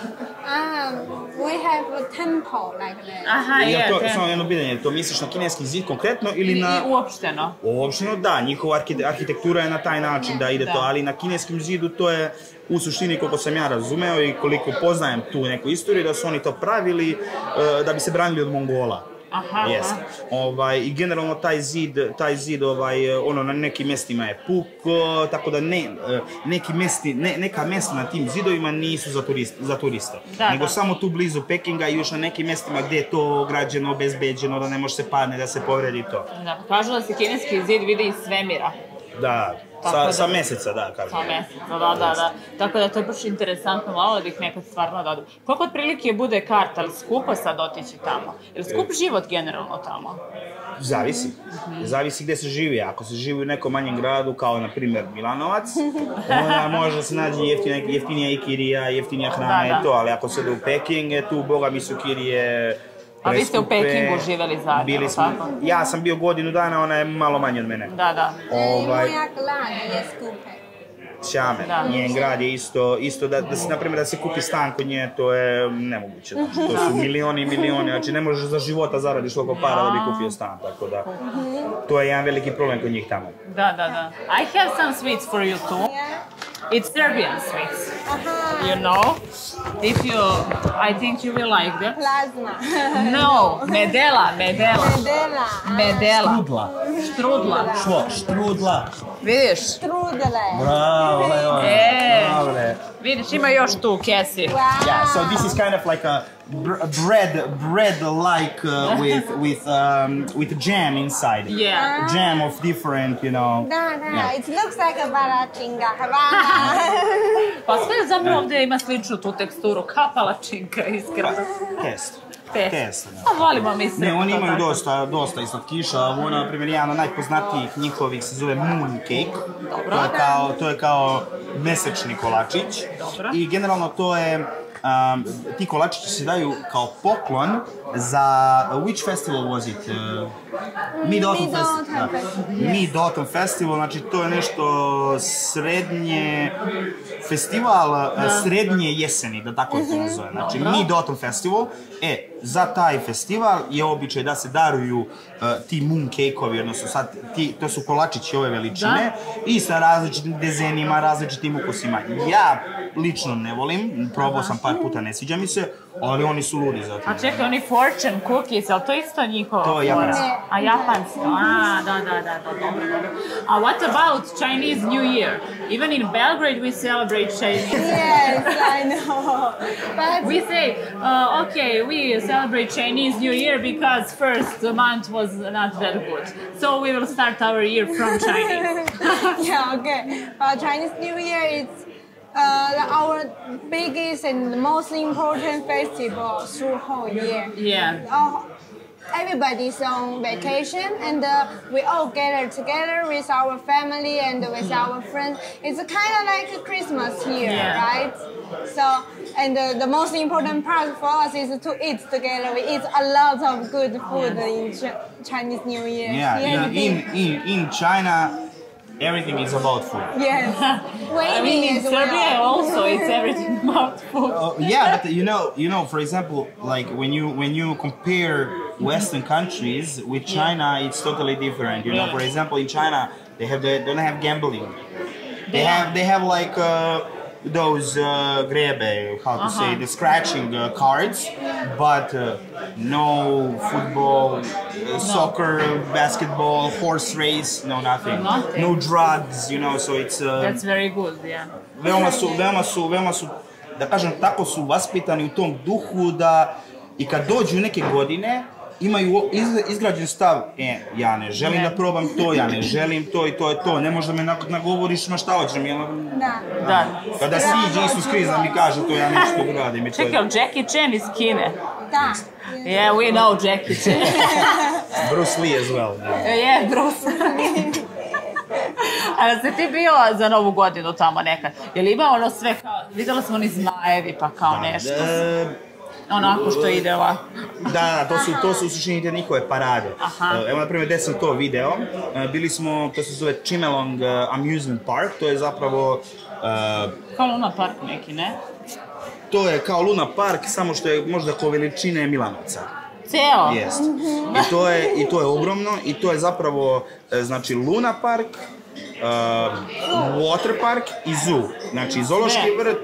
We have a temple like that. Aha, samo jedno pitanje, to misliš na kineski zid konkretno ili na... Uopšteno. Uopšteno, da, njihova arhitektura je na taj način da ide to, ali na kineskim zidu to je u suštini, koliko sam ja razumeo i koliko poznajem tu neku istoriju, da su oni to pravili da bi se branili od Mongola. I generalno taj zid na nekim mjestima je puko, tako da neka mjesta na tim zidovima nisu za turiste, nego samo tu blizu Pekinga i još na nekim mjestima gdje je to ograđeno, obezbeđeno, da ne može se padne, da se povredi to. Kažu da se kineski zid vidi iz svemira. Da. Sa mjeseca, da, kažem. Sa mjeseca, da. Tako da to je baš interesantno, malo da bih nekad stvarno da odim. Koliko otprilike bude karta, ali skupo sad otići tamo? Je li skup život generalno tamo? Zavisi gdje se živi. Ako se živi u nekom manjem gradu, kao na primjer Milanovac, onda može se nađi jeftinija i kirija, jeftinija hrana i to, ali ako se ide u Peking, tu boga mi su kirije... A vi ste u Pekingu živjeli zajedno, tako? Ja sam bio godinu dana, ona je malo manje od mene. Da. Moja grad je skupe. Xiamen, njen grad je isto da se kupi stan kod nje, to je nemoguće. To su milioni, znači ne možeš za života zaradiš toliko para da bi kupio stan, tako da to je jedan veliki problem kod njih tamo. Da. I have some sweets for you too. It's Serbian sweets. You know? I think you will like them. Plasma. No, medela. Strudla. Štrudla. Štrudla. Vidiš? Strudele. Bravo, evo. Dobre. Vidiš, ima još tu u kesi. Wow. Yeah, so this is kind of like a bread like with jam inside. Yeah. Jam of different, you know. Da, it looks like a palacinga. Pa sve zapravo ovdje ima sličnu tu teksturu, kao palačinka, iskreno. Test. Pa volimo mi se. Ne, oni imaju dosta slatkiša. Ovo, na primjer, jedan od najpoznatijih njihovih se zove Moon Cake. To je kao mesečni kolačić. Dobro. I generalno to je, ti kolačići se daju kao poklon za, which festival was it? Mid-Autumn Festival, znači to je nešto srednje, festival srednje jeseni, da tako to nazove. Znači Mid-Autumn Festival, za taj festival je običaj da se daruju ti moon cake-ovi, odnosno sad to su kolačići ove veličine i sa različitim dezenima, različitim ukusima. Ja lično ne volim, probao sam par puta, ne sviđa mi se, ali oni su ludi za to. A čekaj, oni fortune cookies, ali to je isto njihovo? To je japansko. A japansko, da, dobro. A what about Chinese New Year? Even in Belgrade we celebrate Chinese New Year. Yes, I know. But We say, okay, we celebrate Chinese New Year because first month was not that good. So we will start our year from Chinese. yeah, okay. Chinese New Year is our biggest and most important festival through whole year. Yeah. Everybody's on vacation and we all gather together with our family and with our friends. It's kind of like a Christmas here, right? So, and the most important part for us is to eat together. We eat a lot of good food in Chinese New Year. Yeah, in China, everything is about food. Yes. I mean, in Serbia also, it's everything about food. Yeah, but you know, for example, like when you compare Western countries with China, it's totally different. You know, for example, in China, they don't have gambling. They have like those grebe, how to say, the scratching cards, but no football, soccer, basketball, horse race, no nothing. No drugs, you know, so it's... That's very good, yeah. Veoma su, da kažem, tako su vaspitani u tom duhu da i kad dođu neke godine, imaju izgrađen stav, ja ne želim da probam to, ja ne želim to i to je to, ne možda me nagovoriš ma šta hoćem, Da. Kada siđe Isus Krist da mi kaže to, ja neću to radim. Čekaj, Jackie Chan iz Kine. Da. Yeah, we know Jackie Chan. Bruce Lee as well. Yeah, Bruce Lee. A da si ti bio za Novu godinu tamo nekad? Je li ima ono sve kao, vidjela smo oni zmajevi pa kao nešto? Onako što ide ovako. Da, to su u suštini te njihove parade. Evo, na primjer, gdje sam to video, bili smo, to se zove Chimelong Amusement Park, to je zapravo... Kao Luna Park neki, ne? To je kao Luna Park, samo što je možda ko veličine Milanovca. Ceo? Jest. I to je ogromno i to je zapravo, znači, Luna Park, Water Park i Zoo. Znači, zoološki vrt,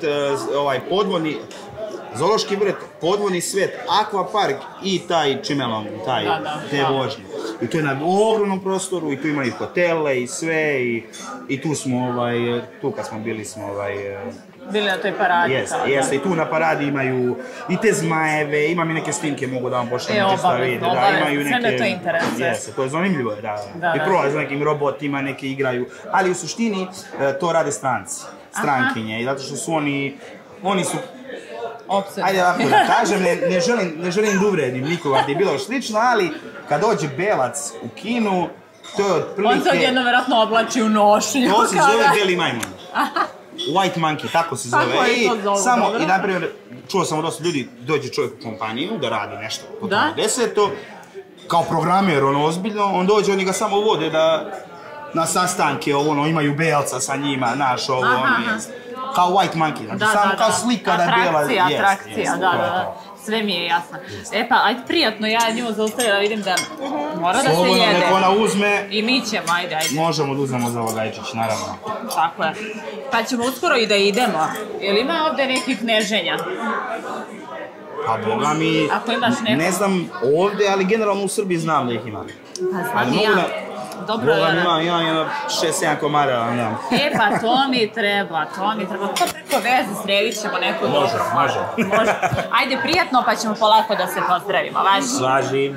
Zoološki vrt, podvodni svijet, akvapark i taj Chimelong, te vožnje. I to je na ogromnom prostoru i tu ima i hotele i sve i tu smo, tu kad smo bili smo, bili na toj paradi. Jeste, i tu na paradi imaju i te zmajeve, imam i neke snimke, mogu da vam pošaljem čisto vidjeti. Sve me to interesuje. Jeste, to je zanimljivo, I prolaze za nekim robotima, neke igraju, ali u suštini to rade stranci, strankinje, zato što su oni su... Ajde ovako da kažem, ne želim da uvredim nikoga gdje je bilo slično, ali kad dođe belac u kinu, to je otprilike... On se odjedno vjerojatno oblači u nošnju. To se zove beli majmun. White monkey, tako se zove. Tako je to zove, dobro. I naprimjer, čuo sam od dosta ljudi, dođe čovjek u kompaniju da radi nešto po tamo deseto, kao programer, ozbiljno, on dođe, oni ga samo vode da na sastanke, imaju belca sa njima, naš, ono jest. Kao White Monkey, znači samo kao slika da je bila... Atrakcija, da. Sve mi je jasno. E pa, ajde prijatno, ja nju zaustavila, vidim da mora da se Slobodno, jede. nek ona uzme. I mi ćemo, ajde. Možemo da uzmemo za Vogajčić, naravno. Tako je. Pa ćemo uskoro i da idemo. Jel ima ovde nekih kneženja? Pa boga mi, Ako imaš neko. ne znam ovde, ali generalno u Srbiji znam da ih ima. Pa znam i ja. Dobro, Boga mi imam 6-7 komara, znam. E pa to mi treba. To preko veze sredit ćemo neku dobro. Može. Ajde prijatno pa ćemo polako da se pozdravimo, važi? Važi.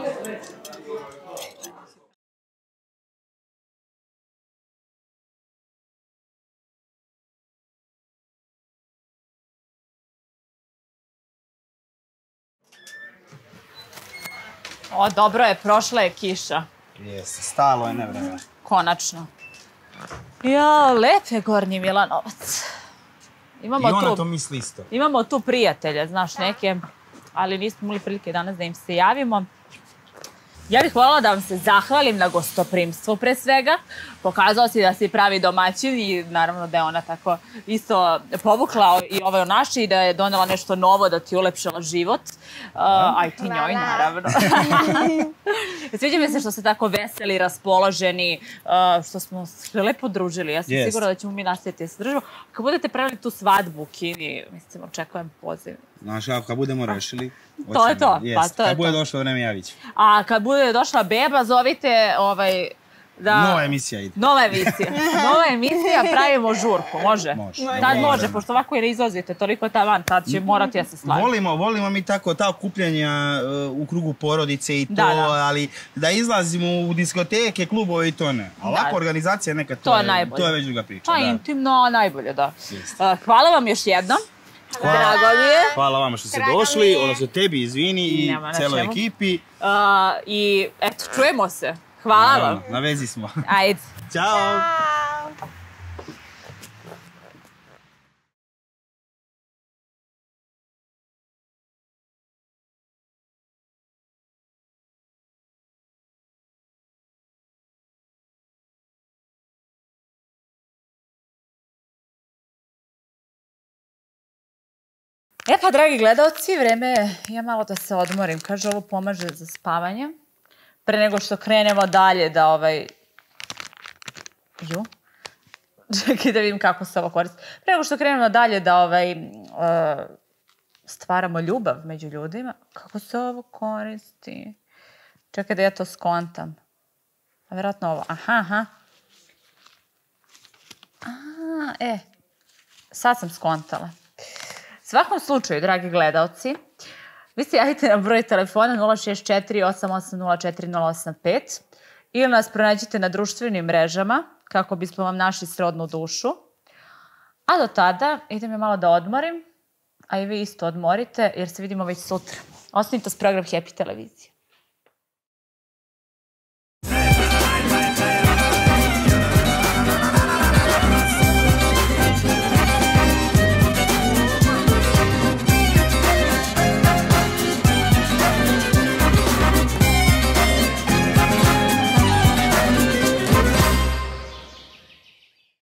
O, dobro je, prošla je kiša. Jeste, stalo je nevreme. Konačno. Ja, lep je Gornji Milanovac. I ona to misli isto. Imamo tu prijatelje, znaš, neke, ali nismo imali prilike danas da im se javimo. Ja bih voljela da vam se zahvalim na gostoprimstvu pre svega. Pokazao si da si pravi domaćin i naravno da je ona tako isto povukla i ovo naše i da je donela nešto novo, da ti ulepšala život. A i ti njoj, naravno. Sviđa mi se što ste tako veseli, raspoloženi, što smo se lepo družili. Ja sam sigurna da ćemo mi nastaviti da se družimo. Kad budete pravili tu svadbu u Kini, mislim, očekujem poziv. Znaš, kad budemo rešili... To je to, pa to je to. Kad bude došlo vreme, javit ću. A kad bude došla beba, zovite Nova emisija ide. Nova emisija, pravimo žurku, može? Može. Tad može, pošto ovako i ne izlazite, toliko tavan, tad će morati ja se slaviti. Volimo mi tako ta okupljanja u krugu porodice i to, ali da izlazimo u diskoteke, klubove i to ne. A ovako organizacija neka to je već druga priča. Pa intimno, najbolje, da. Hvala vam još jednom. Drago mi je. Hvala vama što ste došli, odnosno tebi, izvini, i celoj ekipi. I eto, čujemo se. Hvala vam. Na vezi smo. Ajde. Ćao. E pa, dragi gledalci, vreme je malo da se odmorim. Kaže, ovo pomaže za spavanje. Pre nego što krenemo dalje da Čekaj da vidim kako se ovo koristi. Pre nego što krenemo dalje da stvaramo ljubav među ljudima. Kako se ovo koristi? Čekaj da ja to skontam. A vjerojatno ovo. Aha. Sad sam skontala. U svakom slučaju, dragi gledalci, vi se javite na broj telefona 064 880 4085 ili nas pronađite na društvenim mrežama kako bismo vam našli srodnu dušu. A do tada idem ja malo da odmorim, a i vi isto odmorite jer se vidimo već sutra. Ostanite s program Happy televizije.